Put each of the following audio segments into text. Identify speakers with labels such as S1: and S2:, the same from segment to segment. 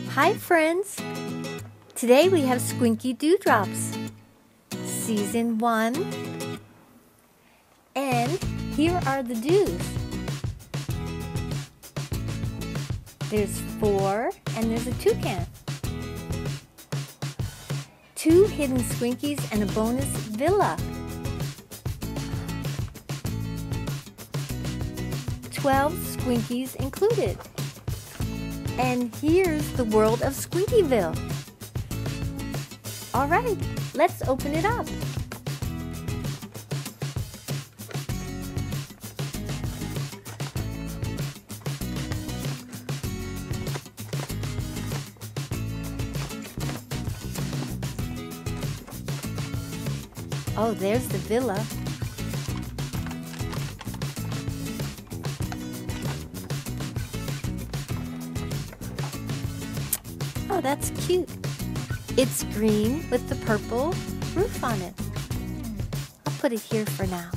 S1: Hi friends! Today we have Squinky Dewdrops, Season 1. And here are the dews. There's 4 and there's a toucan. 2 hidden Squinkies and a bonus villa. 12 Squinkies included. And here's the world of Squinkyville. Alright, let's open it up. Oh, there's the villa. Oh, that's cute. It's green with the purple roof on it. I'll put it here for now.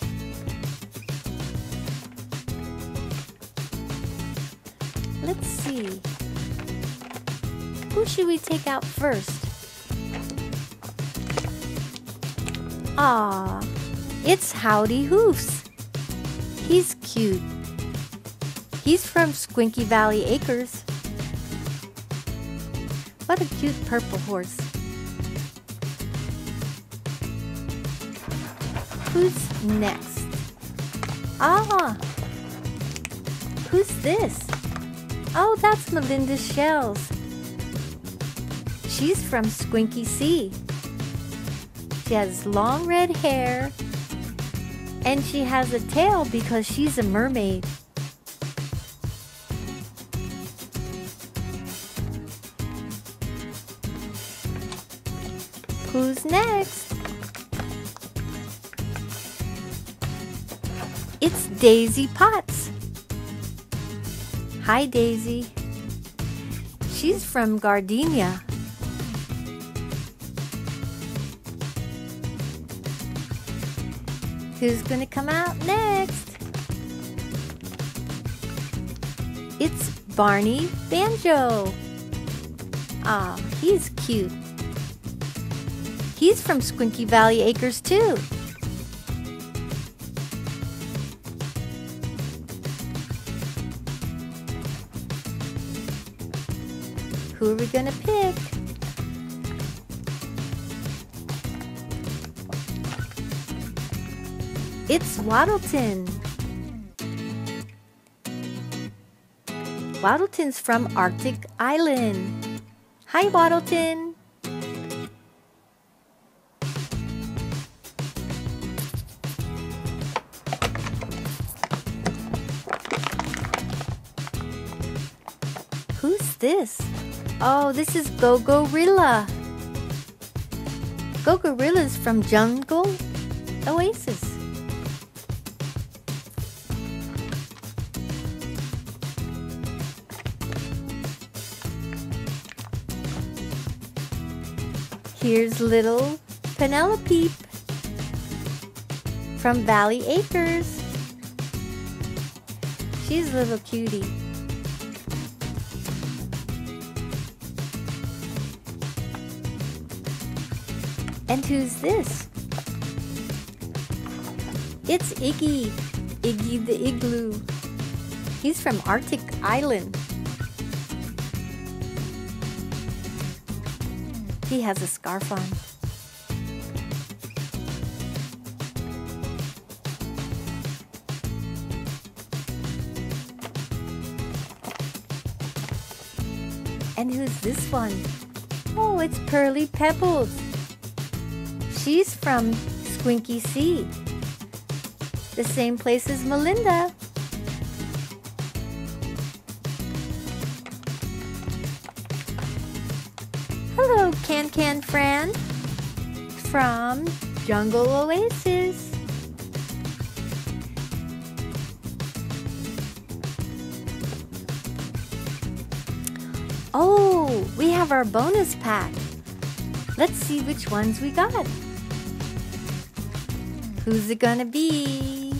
S1: Let's see. Who should we take out first? Ah, it's Howdy Hoofs. He's cute. He's from Squinky Valley Acres. What a cute purple horse. Who's next? Ah! Who's this? Oh, that's Melinda Shells. She's from Squinky Sea. She has long red hair and she has a tail because she's a mermaid. Who's next? It's Daisy Potts. Hi, Daisy. She's from Gardenia. Who's gonna come out next? It's Barney Banjo. Ah, he's cute. He's from Squinky Valley Acres too. Who are we gonna pick? It's Waddleton. Waddleton's from Arctic Island. Hi, Waddleton. Who's this? Oh, this is Go-Gorilla. Go-Gorilla's from Jungle Oasis. Here's little Penelope from Valley Acres. She's a little cutie. And who's this? It's Iggy. Iggy the Igloo. He's from Arctic Island. He has a scarf on. And who's this one? Oh, it's Pearly Pebbles. She's from Squinky Sea, the same place as Melinda. Hello, Can Fran from Jungle Oasis. Oh, we have our bonus pack. Let's see which ones we got. Who's it gonna be?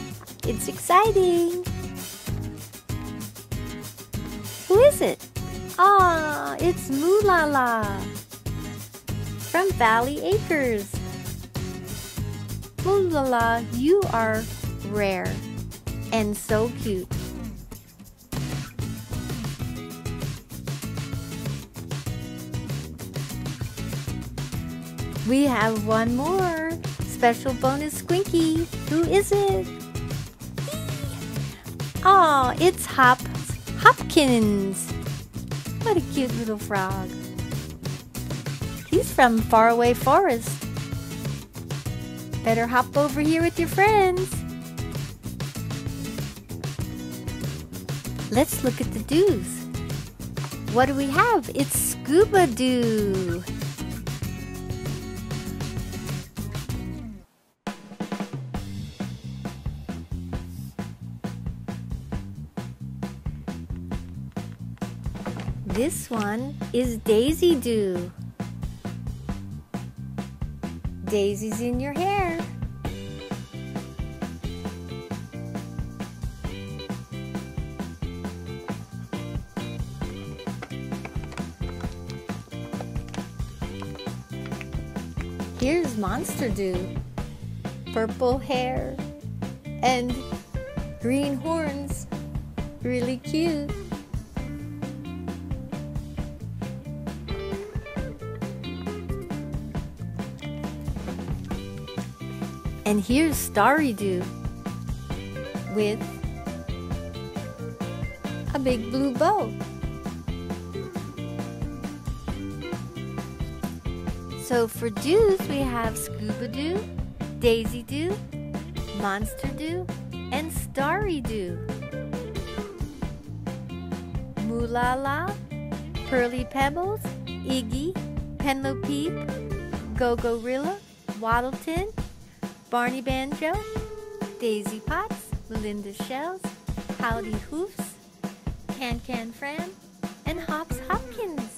S1: It's exciting. Who is it? Ah, it's Moolala from Valley Acres. Moolala, you are rare and so cute. We have one more special bonus Squinky. Who is it? Oh, it's Hopkins. What a cute little frog. He's from Faraway Forest. Better hop over here with your friends. Let's look at the do's. What do we have? It's Scuba Doo. This one is Daisy Doo. Daisy's in your hair. Here's Monster Doo. Purple hair and green horns. Really cute. And here's Starry Doo with a big blue bow. So for doos, we have Scuba Doo, Daisy Doo, Monster Doo, and Starry Doo. Moolala, Pearly Pebbles, Iggy, Penelope, Go-Gorilla, Waddleton, Barney Banjo, Daisy Potts, Melinda Shells, Howdy Hoofs, Can Fran, and Hops Hopkins.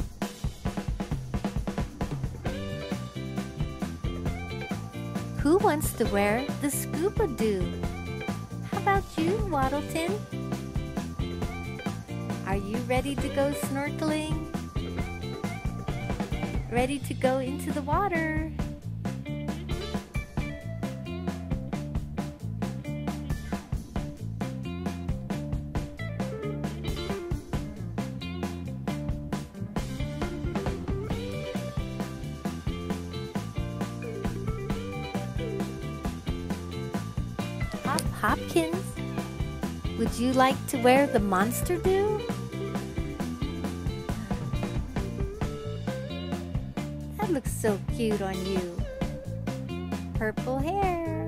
S1: Who wants to wear the Scuba Doo? How about you, Waddleton? Are you ready to go snorkeling? Ready to go into the water? Hopkins, would you like to wear the Monster Doo? That looks so cute on you. Purple hair.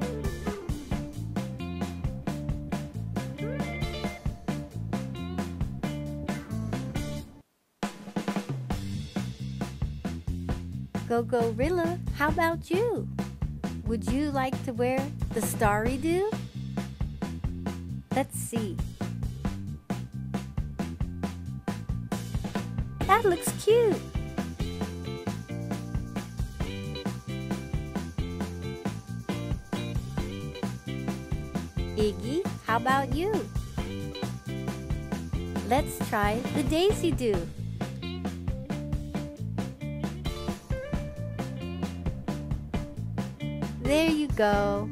S1: Go-Gorilla, how about you? Would you like to wear the Starry Doo? Let's see. That looks cute. Iggy, how about you? Let's try the Daisy Doo. There you go.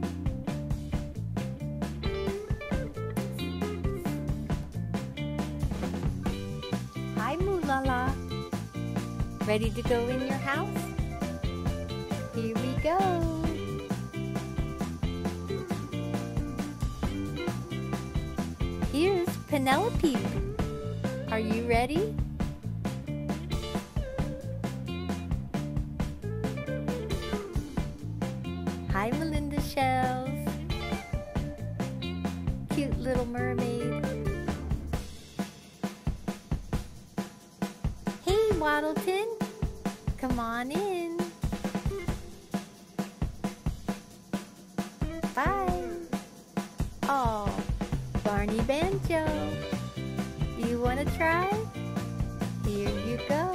S1: Hi, Moolala. Ready to go in your house? Here we go. Here's Penelope. Are you ready? Hi, Melinda Shells. Cute little mermaid. Hey, Waddleton. Come on in. Bye. Oh, Barney Banjo. You want to try? Here you go.